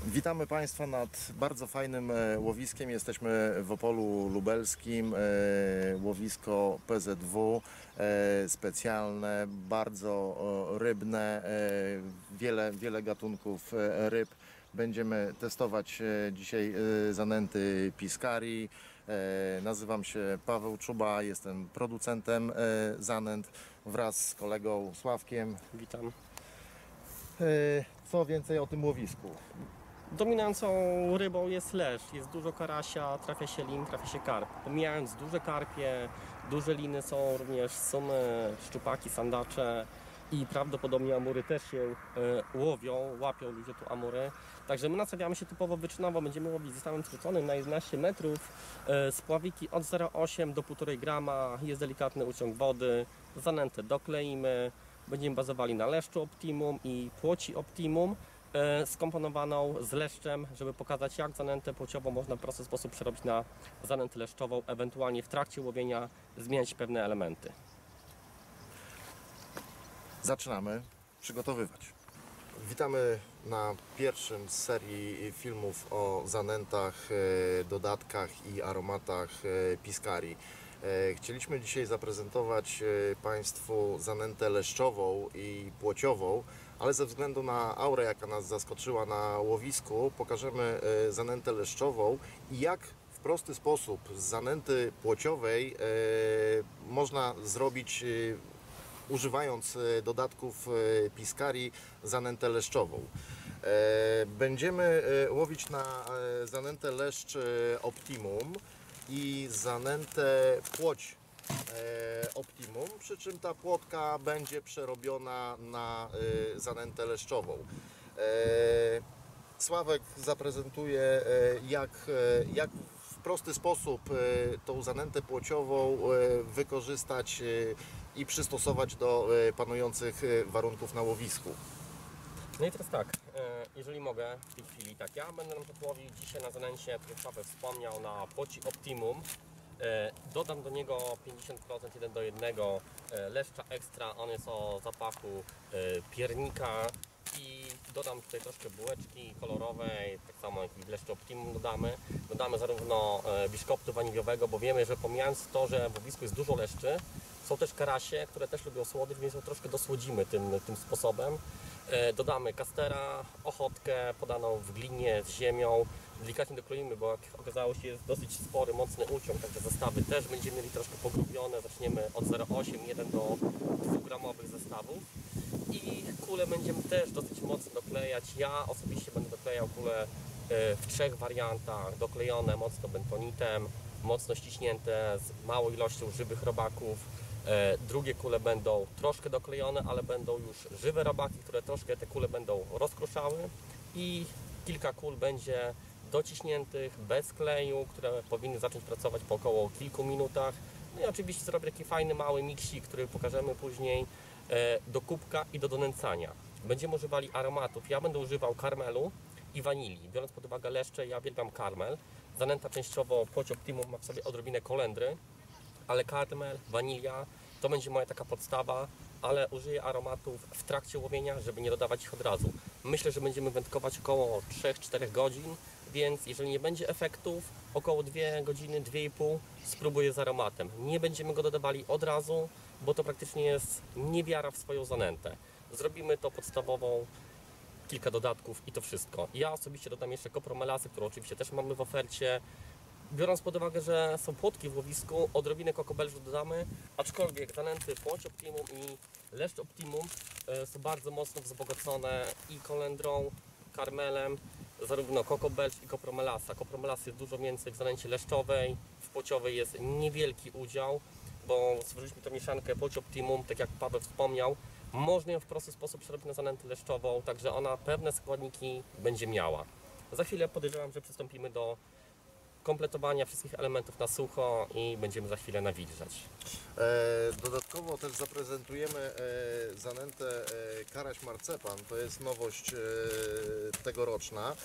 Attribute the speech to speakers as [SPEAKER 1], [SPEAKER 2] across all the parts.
[SPEAKER 1] Witamy Państwa nad bardzo fajnym łowiskiem. Jesteśmy w Opolu Lubelskim. Łowisko PZW specjalne, bardzo rybne, wiele gatunków ryb. Będziemy testować dzisiaj zanęty Piscari. Nazywam się Paweł Czuba, jestem producentem zanęt wraz z kolegą Sławkiem.
[SPEAKER 2] Witam.
[SPEAKER 1] Co więcej o tym łowisku?
[SPEAKER 2] Dominującą rybą jest leszcz, jest dużo karasia, trafia się lin, trafia się karp. Pomijając duże karpie, duże liny są również sumy, szczupaki, sandacze i prawdopodobnie amury też się łapią ludzie tu amury. Także my nastawiamy się typowo wyczynowo, będziemy łowić zestawem skróconym na 11 metrów, spławiki od 0,8 do 1,5 grama, jest delikatny uciąg wody, zanętę dokleimy, będziemy bazowali na leszczu Optimum i płoci Optimum, skomponowaną z leszczem, żeby pokazać, jak zanętę płciową można w prosty sposób przerobić na zanętę leszczową, ewentualnie w trakcie łowienia zmieniać pewne elementy.
[SPEAKER 1] Zaczynamy przygotowywać. Witamy na pierwszym z serii filmów o zanętach, dodatkach i aromatach Piscari. Chcieliśmy dzisiaj zaprezentować Państwu zanętę leszczową i płciową, ale ze względu na aurę, jaka nas zaskoczyła na łowisku, pokażemy zanętę leszczową i jak w prosty sposób z zanęty płciowej można zrobić, używając dodatków Piscari, zanętę leszczową. Będziemy łowić na zanętę leszcz Optimum i zanętę płoć Optimum, przy czym ta płotka będzie przerobiona na zanętę leszczową. Sławek zaprezentuje, jak w prosty sposób tą zanętę płciową wykorzystać i przystosować do panujących warunków na łowisku.
[SPEAKER 2] No i teraz tak, jeżeli mogę w tej chwili, tak, ja będę na przykład łowił dzisiaj na zanęcie, jak Paweł wspomniał, na płoci Optimum. Dodam do niego 50% 1 do 1 leszcza ekstra, on jest o zapachu piernika i dodam tutaj troszkę bułeczki kolorowej, tak samo jak i w leszczu Optimum dodamy zarówno biszkoptu waniliowego, bo wiemy, że pomijając to, że w łowisku jest dużo leszczy, są też karasie, które też lubią słodycz, więc ją troszkę dosłodzimy tym sposobem. Dodamy kastera, ochotkę podaną w glinie z ziemią, delikatnie dokroimy, bo jak okazało się jest dosyć spory, mocny uciąg, także zestawy też będziemy mieli troszkę pogrubione, zaczniemy od 0,8, 1 do 2 gramowych zestawów i kule będziemy też dosyć mocno doklejać. Ja osobiście będę doklejał kule w 3 wariantach, doklejone mocno bentonitem, mocno ściśnięte z małą ilością żywych robaków. Drugie kule będą troszkę doklejone, ale będą już żywe robaki, które troszkę te kule będą rozkruszały i kilka kul będzie dociśniętych, bez kleju, które powinny zacząć pracować po około kilku minutach. No i oczywiście zrobię taki fajny, mały miksik, który pokażemy później do kubka i do donęcania. Będziemy używali aromatów. Ja będę używał karmelu i wanilii. Biorąc pod uwagę leszcze, ja uwielbiam karmel. Zanęta częściowo płoć Optimum ma w sobie odrobinę kolendry, ale karmel, wanilia to będzie moja taka podstawa, ale użyję aromatów w trakcie łowienia, żeby nie dodawać ich od razu. Myślę, że będziemy wędkować około 3-4 godzin, więc jeżeli nie będzie efektów, około 2 godziny, 2,5 spróbuję z aromatem. Nie będziemy go dodawali od razu, bo to praktycznie jest niewiara w swoją zanętę. Zrobimy to podstawową, kilka dodatków i to wszystko. Ja osobiście dodam jeszcze kopromelasy, którą oczywiście też mamy w ofercie. Biorąc pod uwagę, że są płotki w łowisku, odrobinę kokobelżu dodamy, aczkolwiek zanęty płoć Optimum i leszcz Optimum są bardzo mocno wzbogacone i kolendrą, karmelem, zarówno kokobelż i kopromelasa. Kopromelas jest dużo więcej w zanęcie leszczowej, w płociowej jest niewielki udział, bo stworzyliśmy tę mieszankę płoć Optimum, tak jak Paweł wspomniał, można ją w prosty sposób przerobić na zanętę leszczową, także ona pewne składniki będzie miała. Za chwilę podejrzewam, że przystąpimy do kompletowania wszystkich elementów na sucho i będziemy za chwilę nawilżać.
[SPEAKER 1] Dodatkowo też zaprezentujemy zanętę karaś marcepan, to jest nowość tegoroczna.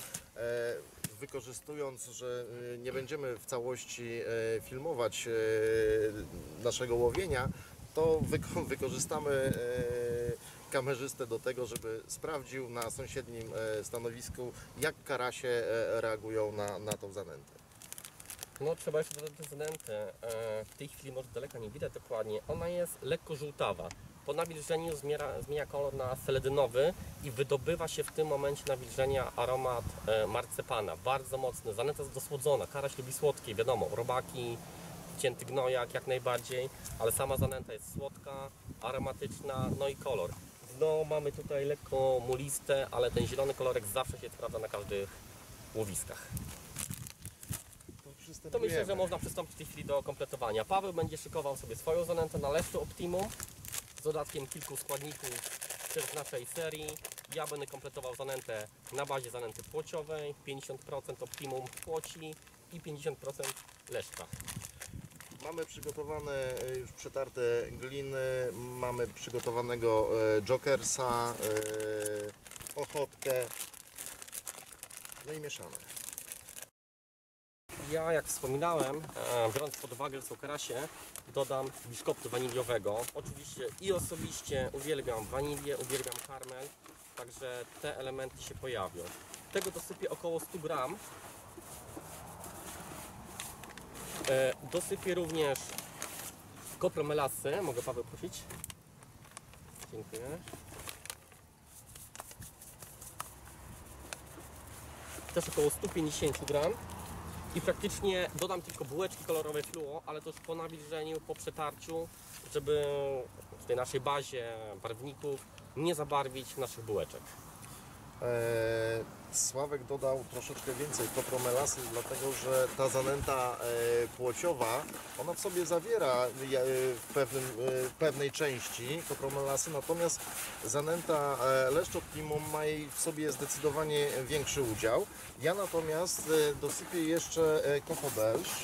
[SPEAKER 1] Wykorzystując, że nie będziemy w całości filmować naszego łowienia, to wykorzystamy kamerzystę do tego, żeby sprawdził na sąsiednim stanowisku, jak karasie reagują na tą zanętę.
[SPEAKER 2] No trzeba jeszcze dodać tę zanętę. W tej chwili może z daleka nie widać dokładnie. Ona jest lekko żółtawa. Po nawilżeniu zmienia kolor na seledynowy i wydobywa się w tym momencie nawilżenia aromat marcepana. Bardzo mocny. Zanęta jest dosłodzona. Karaś lubi słodkie, wiadomo, robaki, cięty gnojak jak najbardziej, ale sama zanęta jest słodka, aromatyczna, no i kolor. Dno mamy tutaj lekko muliste, ale ten zielony kolorek zawsze się sprawdza na każdych łowiskach. To myślę, że można przystąpić w tej chwili do kompletowania. Paweł będzie szykował sobie swoją zanętę na Leszczu Optimum z dodatkiem kilku składników też z naszej serii. Ja będę kompletował zanętę na bazie zanęty płociowej, 50% Optimum płoci i 50% Leszcza.
[SPEAKER 1] Mamy przygotowane już przetarte gliny, mamy przygotowanego jokersa, ochotkę, no i mieszane.
[SPEAKER 2] Ja, jak wspominałem, biorąc pod uwagę, że są karasie, dodam biszkoptu waniliowego. Oczywiście i osobiście uwielbiam wanilię, uwielbiam karmel, także te elementy się pojawią. Tego dosypię około 100 gram. Dosypię również kopromelasy. Mogę Paweł prosić? Dziękuję. Też około 150 gram. I praktycznie dodam tylko bułeczki kolorowe fluo, ale to już po nawilżeniu, po przetarciu, żeby w tej naszej bazie barwników nie zabarwić naszych bułeczek.
[SPEAKER 1] Sławek dodał troszeczkę więcej kopromelasy, dlatego że ta zanęta płociowa, ona w sobie zawiera w pewnej części kopromelasy, natomiast zanęta Leszcz Optimum ma jej w sobie zdecydowanie większy udział. Ja natomiast dosypię jeszcze kochobelż.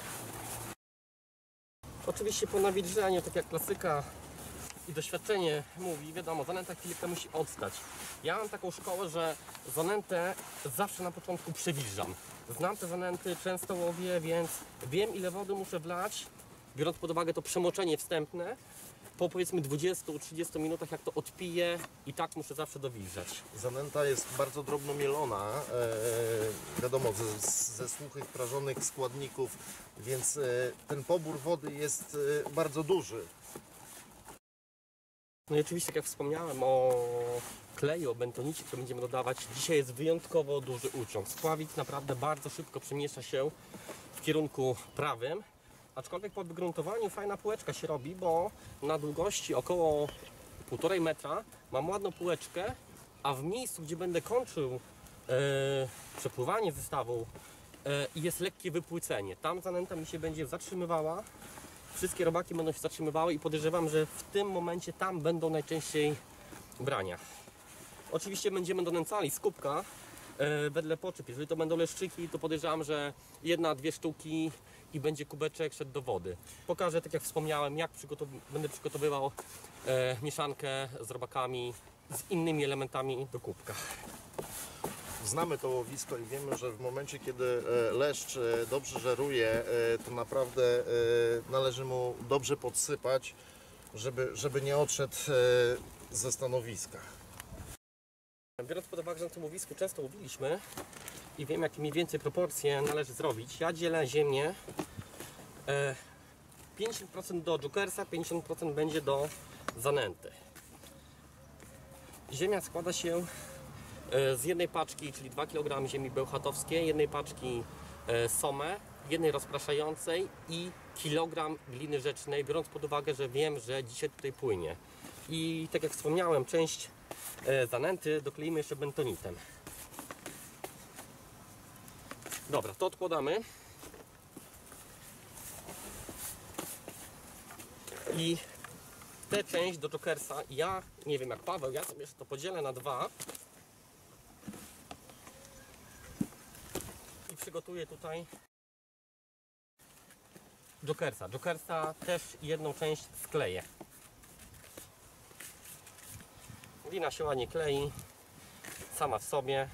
[SPEAKER 2] Oczywiście po nawilżeniu, tak jak klasyka i doświadczenie mówi, wiadomo, zanęta chwilkę musi odstać. Ja mam taką szkołę, że zanętę zawsze na początku przewilżam. Znam te zanęty, często łowię, więc wiem, ile wody muszę wlać, biorąc pod uwagę to przemoczenie wstępne. Po powiedzmy 20-30 minutach, jak to odpiję, i tak muszę zawsze dowilżać.
[SPEAKER 1] Zanęta jest bardzo drobno mielona, wiadomo, ze suchych, prażonych składników, więc ten pobór wody jest bardzo duży.
[SPEAKER 2] No i oczywiście, jak wspomniałem o kleju, o bentonicie, który będziemy dodawać, dzisiaj jest wyjątkowo duży uciąg. Spławik naprawdę bardzo szybko przemieszcza się w kierunku prawym, aczkolwiek po wygruntowaniu fajna półeczka się robi, bo na długości około 1,5 metra mam ładną półeczkę, a w miejscu, gdzie będę kończył przepływanie zestawu, jest lekkie wypłycenie. Tam zanęta mi się będzie zatrzymywała. Wszystkie robaki będą się zatrzymywały i podejrzewam, że w tym momencie tam będą najczęściej brania. Oczywiście będziemy donęcali z kubka wedle potrzeb. Jeżeli to będą leszczyki, to podejrzewam, że 1-2 sztuki i będzie kubeczek szedł do wody. Pokażę, tak jak wspomniałem, jak będę przygotowywał mieszankę z robakami, z innymi elementami do kubka.
[SPEAKER 1] Znamy to łowisko i wiemy, że w momencie, kiedy leszcz dobrze żeruje, to naprawdę należy mu dobrze podsypać, żeby nie odszedł ze stanowiska.
[SPEAKER 2] Biorąc pod uwagę, że na tym łowisku często łowiliśmy i wiem, jakie mniej więcej proporcje należy zrobić, ja dzielę ziemię 50% do jokersa, 50% będzie do zanęty. Ziemia składa się z jednej paczki, czyli 2 kg ziemi bełchatowskiej, jednej paczki somę, jednej rozpraszającej i kilogram gliny rzecznej, biorąc pod uwagę, że wiem, że dzisiaj tutaj płynie. I tak jak wspomniałem, część zanęty dokleimy jeszcze bentonitem. Dobra, to odkładamy. I tę część do jokersa, ja nie wiem jak Paweł, ja sobie jeszcze to podzielę na 2. I przygotuję tutaj jokersa. Jokersa też jedną część skleję. Glina się ładnie klei sama w sobie.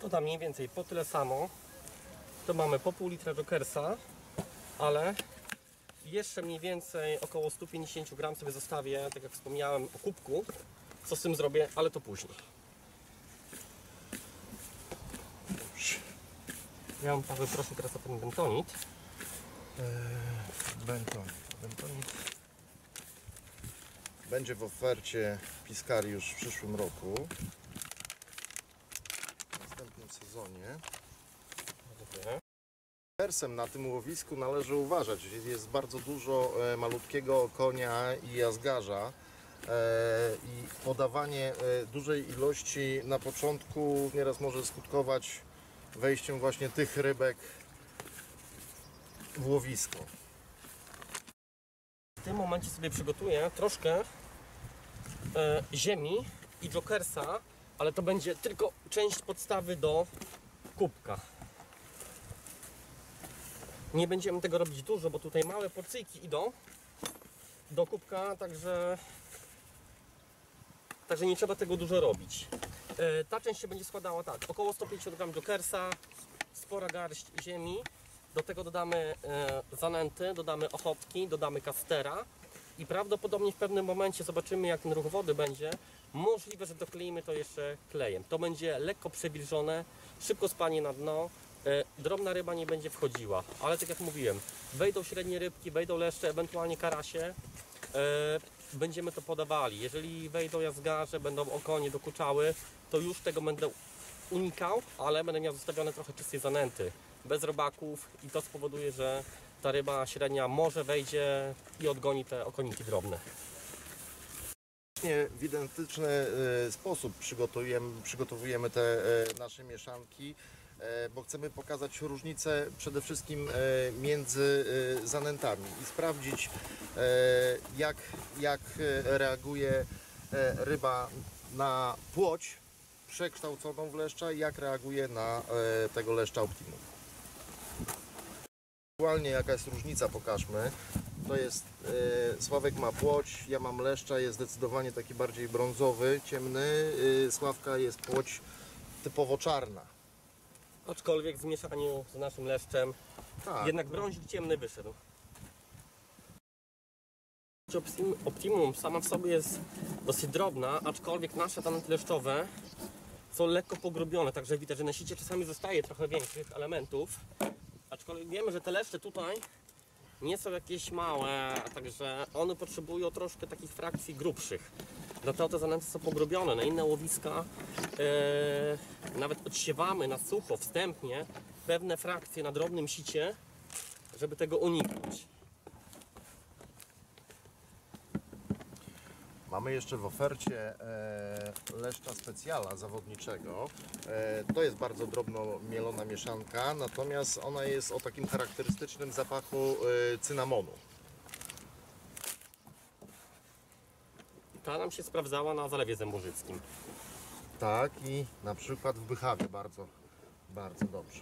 [SPEAKER 2] dodam mniej więcej po tyle samo. To mamy po pół litra Jokersa, ale jeszcze mniej więcej około 150 gram sobie zostawię, tak jak wspomniałem o kubku. Co z tym zrobię, ale to później. Ja mam, Paweł, proszę teraz o ten bentonit.
[SPEAKER 1] Bentonit będzie w ofercie Piskari już w przyszłym roku, w następnym sezonie. Persem na tym łowisku należy uważać. Jest bardzo dużo malutkiego konia i jazgarza i podawanie dużej ilości na początku nieraz może skutkować wejściem właśnie tych rybek w łowisko.
[SPEAKER 2] W tym momencie sobie przygotuję troszkę ziemi i Jokersa, ale to będzie tylko część podstawy do kubka. Nie będziemy tego robić dużo, bo tutaj małe porcyjki idą do kubka, także nie trzeba tego dużo robić. Ta część się będzie składała tak, około 150 gram Jokersa, spora garść ziemi, do tego dodamy zanęty, dodamy ochotki, dodamy kastera i prawdopodobnie w pewnym momencie zobaczymy, jak ten ruch wody będzie. Możliwe, że dokleimy to jeszcze klejem. To będzie lekko przewilżone, szybko spadnie na dno. Drobna ryba nie będzie wchodziła, ale tak jak mówiłem, wejdą średnie rybki, wejdą leszcze, ewentualnie karasie, będziemy to podawali. Jeżeli wejdą jazgarze, będą okonie dokuczały, to już tego będę unikał, ale będę miał zostawione trochę czystej zanęty, bez robaków i to spowoduje, że ta ryba średnia może wejdzie i odgoni te okoniki drobne.
[SPEAKER 1] W identyczny sposób przygotowujemy te nasze mieszanki, bo chcemy pokazać różnicę przede wszystkim między zanętami i sprawdzić, jak reaguje ryba na płoć przekształconą w leszcza i jak reaguje na tego leszcza optimum. Aktualnie jaka jest różnica, pokażmy. To jest, Sławek ma płoć, ja mam leszcza, jest zdecydowanie taki bardziej brązowy, ciemny. Sławka jest płoć typowo czarna.
[SPEAKER 2] Aczkolwiek w mieszaniu z naszym leszczem
[SPEAKER 1] Tak.
[SPEAKER 2] jednak brązik ciemny wyszedł. Optimum sama w sobie jest dosyć drobna, aczkolwiek nasze zanęty leszczowe są lekko pogrubione, także widać, że na sicie czasami zostaje trochę większych elementów. Aczkolwiek wiemy, że te leszcze tutaj nie są jakieś małe, także one potrzebują troszkę takich frakcji grubszych. Dlatego te zanęty są pogrubione. Na inne łowiska nawet odsiewamy na sucho wstępnie pewne frakcje na drobnym sicie, żeby tego uniknąć.
[SPEAKER 1] Mamy jeszcze w ofercie leszcza specjala zawodniczego. To jest bardzo drobno mielona mieszanka, natomiast ona jest o takim charakterystycznym zapachu cynamonu.
[SPEAKER 2] Ta nam się sprawdzała na Zalewie Zębożyckim.
[SPEAKER 1] Tak, i na przykład w Bychawie bardzo dobrze.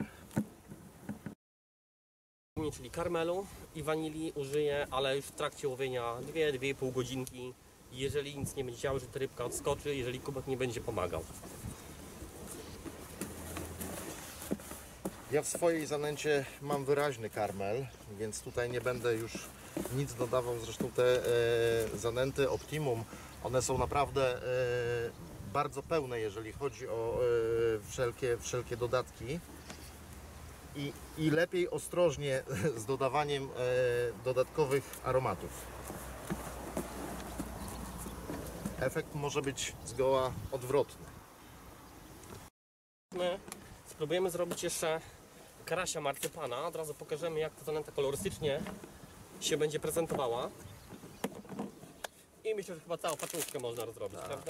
[SPEAKER 2] Czyli karmelu i wanilii użyję, ale już w trakcie łowienia 2–2,5 godzinki. Jeżeli nic nie będzie działo, że ta rybka odskoczy, jeżeli kubek nie będzie pomagał.
[SPEAKER 1] Ja w swojej zanęcie mam wyraźny karmel, więc tutaj nie będę już nic dodawał. Zresztą te zanęty Optimum, one są naprawdę bardzo pełne, jeżeli chodzi o wszelkie dodatki. I lepiej ostrożnie z dodawaniem dodatkowych aromatów. Efekt może być zgoła odwrotny.
[SPEAKER 2] My spróbujemy zrobić jeszcze karasia marcypana. Od razu pokażemy, jak ta zanęta kolorystycznie się będzie prezentowała. I myślę, że chyba całą paczuszkę można rozrobić, prawda?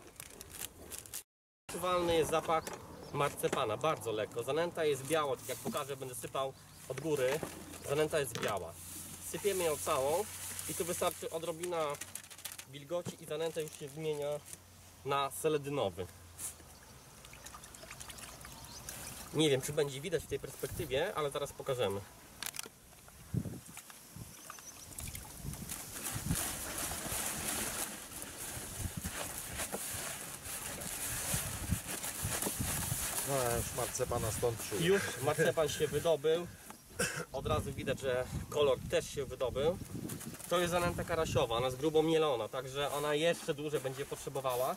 [SPEAKER 2] Czuwalny jest zapach marcepana, bardzo lekko. Zanęta jest biała, tak jak pokażę, będę sypał od góry. Zanęta jest biała. Sypiemy ją całą i tu wystarczy odrobina wilgoci i zanęta już się zmienia na seledynowy. Nie wiem, czy będzie widać w tej perspektywie, ale zaraz pokażemy.
[SPEAKER 1] No, już marcepana stąd czuję.
[SPEAKER 2] Już marcepan się wydobył. Od razu widać, że kolor też się wydobył. To jest zanęta karasiowa, ona jest grubo mielona, także ona jeszcze dłużej będzie potrzebowała,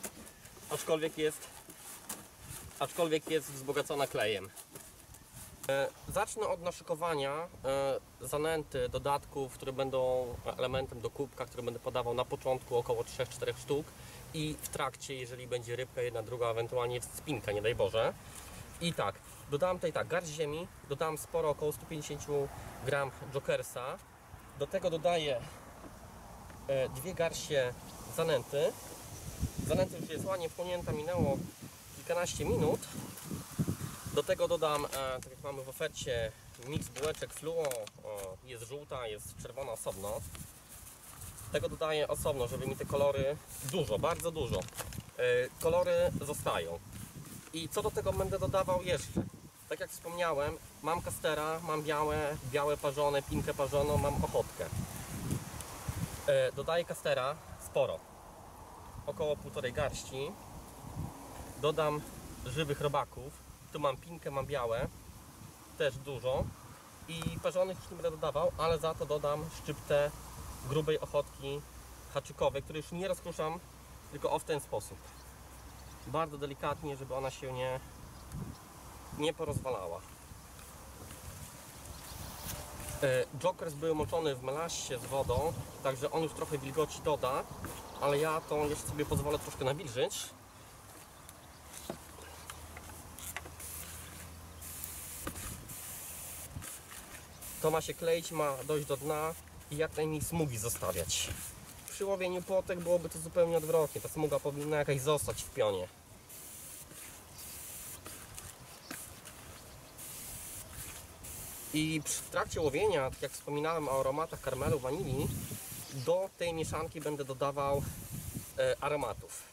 [SPEAKER 2] aczkolwiek jest wzbogacona klejem. Zacznę od naszykowania zanęty, dodatków, które będą elementem do kubka, który będę podawał na początku, około 3-4 sztuk, i w trakcie, jeżeli będzie rybka, jedna, druga, ewentualnie spinka, nie daj Boże. I tak, dodałem tutaj garść ziemi, dodałem sporo, około 150 gram jokersa. Do tego dodaję 2 garście zanęty. Zanęta już jest ładnie wchłonięta, minęło kilkanaście minut. Do tego dodam, tak jak mamy w ofercie, miks bułeczek fluo. Jest żółta, jest czerwona osobno. Tego dodaję osobno, żeby mi te kolory, dużo, bardzo dużo, kolory zostają. I co do tego będę dodawał jeszcze? Tak jak wspomniałem, mam kastera, mam białe parzone, pinkę parzoną, mam ochotkę. Dodaję kastera sporo, około 1,5 garści. Dodam żywych robaków, tu mam pinkę, mam białe, też dużo. I parzonych już nie będę dodawał, ale za to dodam szczyptę grubej ochotki haczykowej, której już nie rozkruszam, tylko w ten sposób. Bardzo delikatnie, żeby ona się nie porozwalała. Jokers był moczony w melasie z wodą, także on już trochę wilgoci doda, ale ja to jeszcze sobie pozwolę troszkę nawilżyć. To ma się kleić, ma dojść do dna i jak najmniej smugi zostawiać. Przy łowieniu płotek byłoby to zupełnie odwrotnie, ta smuga powinna jakaś zostać w pionie. I w trakcie łowienia, tak jak wspominałem o aromatach karmelu, wanilii, do tej mieszanki będę dodawał aromatów.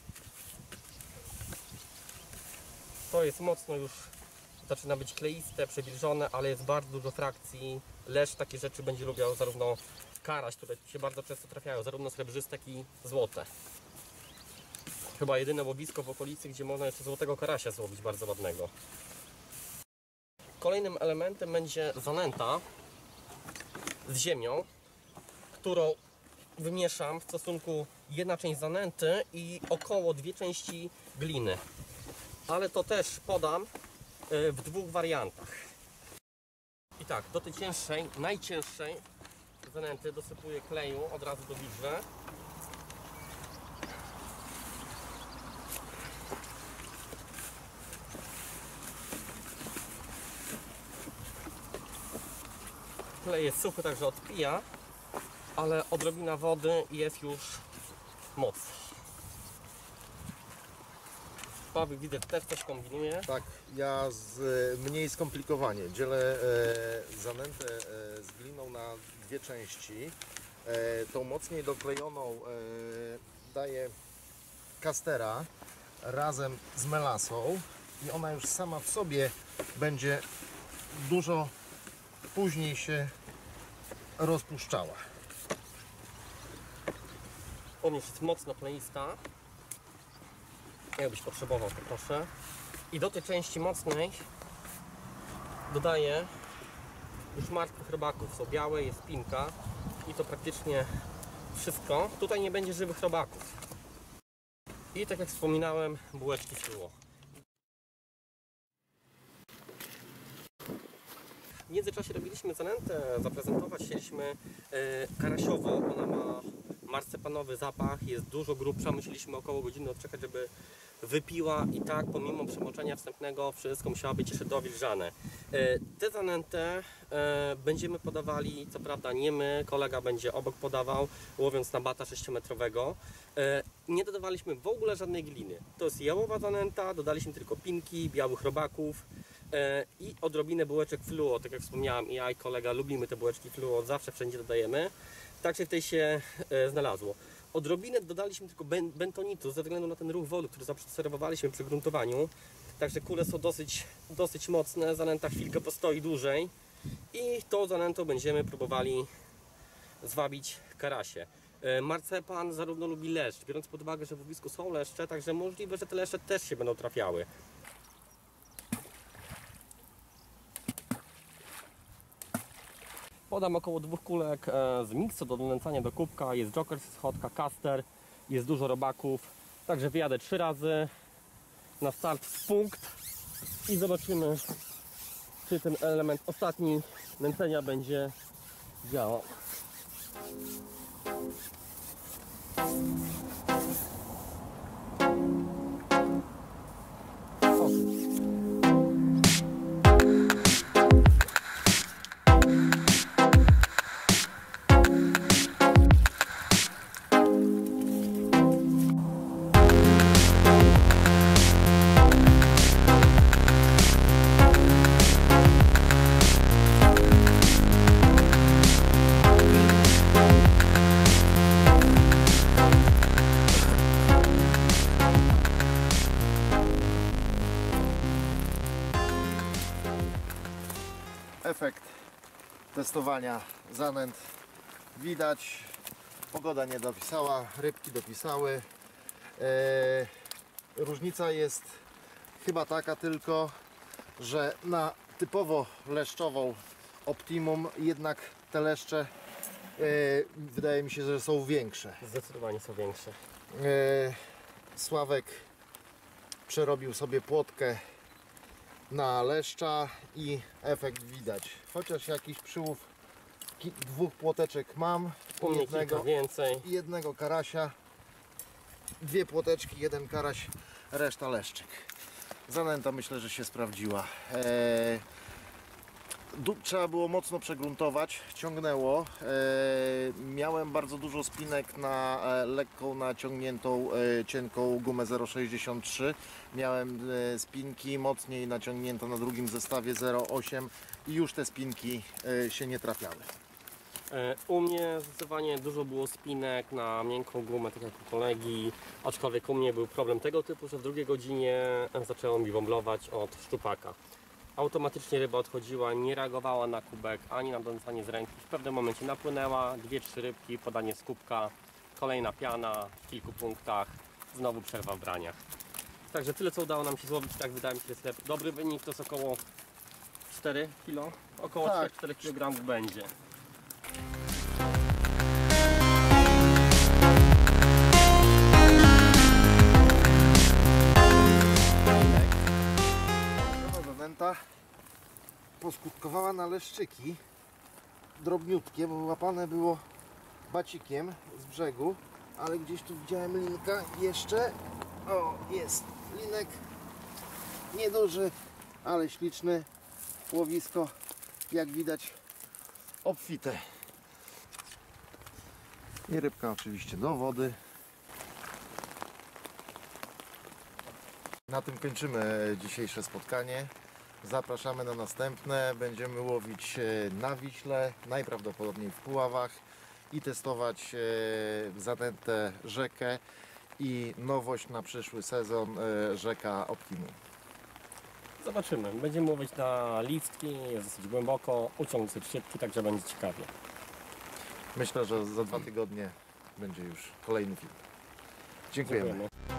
[SPEAKER 2] To jest mocno już, zaczyna być kleiste, przewilżone, ale jest bardzo dużo frakcji. Leszcz takie rzeczy będzie lubiał, zarówno karaś, które się bardzo często trafiają, zarówno srebrzyste, jak i złote. Chyba jedyne łowisko w okolicy, gdzie można jeszcze złotego karasia złowić, bardzo ładnego. Kolejnym elementem będzie zanęta z ziemią, którą wymieszam w stosunku 1 część zanęty i około 2 części gliny. Ale to też podam w 2 wariantach. I tak, do tej cięższej, najcięższej zanęty dosypuję kleju od razu do widły. Klej jest suchy, także odpija, ale odrobina wody jest już moc. Paweł, widzę, też coś kombinuje.
[SPEAKER 1] Tak, ja mniej skomplikowanie. Dzielę zanętę z gliną na 2 części. Tą mocniej doklejoną daję kastera razem z melasą i ona już sama w sobie będzie dużo później się rozpuszczała.
[SPEAKER 2] U mnie jest mocno kleista. Jakbyś potrzebował, to proszę. I do tej części mocnej dodaję już martwych robaków. Są białe, jest pinka i to praktycznie wszystko. Tutaj nie będzie żywych robaków. I tak jak wspominałem, bułeczki fluo. W międzyczasie robiliśmy zanętę, zaprezentować chcieliśmy karasiową. Ona ma marcepanowy zapach, jest dużo grubsza. Musieliśmy około godziny odczekać, żeby wypiła i tak pomimo przemoczenia wstępnego wszystko musiało być jeszcze dowilżane. Tę zanętę będziemy podawali, co prawda nie my, kolega będzie obok podawał, łowiąc na bata 6-metrowego. Nie dodawaliśmy w ogóle żadnej gliny. To jest jałowa zanęta, dodaliśmy tylko pinki, białych robaków i odrobinę bułeczek fluo. Tak jak wspomniałem, ja i kolega lubimy te bułeczki fluo, zawsze wszędzie dodajemy. Tak się w tej się znalazło. Odrobinę dodaliśmy tylko bentonitu ze względu na ten ruch wody, który zaobserwowaliśmy przy gruntowaniu. Także kule są dosyć mocne, zanęta chwilkę postoi dłużej i tą zanętą będziemy próbowali zwabić karasie. Marcepan zarówno lubi leszcz, biorąc pod uwagę, że w łowisku są leszcze, także możliwe, że te leszcze też się będą trafiały. Podam około 2 kulek z miksu do donęcania do kubka. Jest joker, schotka, caster, jest dużo robaków. Także wyjadę 3 razy na start w punkt i zobaczymy, czy ten element ostatni nęcenia będzie działał.
[SPEAKER 1] Efekt testowania zanęt widać. Pogoda nie dopisała, rybki dopisały. Różnica jest chyba taka tylko, że na typowo leszczową Optimum jednak te leszcze wydaje mi się, że są większe.
[SPEAKER 2] Zdecydowanie są większe.
[SPEAKER 1] Sławek przerobił sobie płotkę na leszcza i efekt widać. Chociaż jakiś przyłów 2 płoteczek mam,
[SPEAKER 2] U mnie kilka więcej.
[SPEAKER 1] jednego karasia, 2 płoteczki, 1 karaś, reszta leszczyk. Zanęta myślę, że się sprawdziła. Trzeba było mocno przegruntować, ciągnęło. Miałem bardzo dużo spinek na lekką naciągniętą, cienką gumę 0,63. Miałem spinki mocniej naciągnięte na drugim zestawie 0,8 i już te spinki się nie trafiały.
[SPEAKER 2] U mnie zdecydowanie dużo było spinek na miękką gumę, tak jak u kolegi, aczkolwiek u mnie był problem tego typu, że w drugiej godzinie zaczęło mi wąblować od szczupaka. Automatycznie ryba odchodziła, nie reagowała na kubek, ani na donęcanie z ręki. W pewnym momencie napłynęła, 2-3 rybki, podanie z kubka, kolejna piana w kilku punktach, znowu przerwa w braniach. Także tyle, co udało nam się złowić, tak wydaje mi się, że jest dobry wynik, to jest około 4 kg, około
[SPEAKER 1] Tak.
[SPEAKER 2] 4 kg będzie.
[SPEAKER 1] Zanęta poskutkowała na leszczyki drobniutkie, bo łapane było bacikiem z brzegu, ale gdzieś tu widziałem linka jeszcze. O, jest linek nieduży, ale śliczny. Łowisko, jak widać, obfite. I rybka oczywiście do wody. Na tym kończymy dzisiejsze spotkanie. Zapraszamy na następne. Będziemy łowić na Wiśle, najprawdopodobniej w Puławach i testować zanętę rzekę i nowość na przyszły sezon rzeka Optimum.
[SPEAKER 2] Zobaczymy. Będziemy łowić na listki, jest dosyć głęboko, uciąg dosyć szybki, także będzie ciekawie.
[SPEAKER 1] Myślę, że za 2 tygodnie będzie już kolejny film. Dziękujemy.
[SPEAKER 2] Dziękujemy.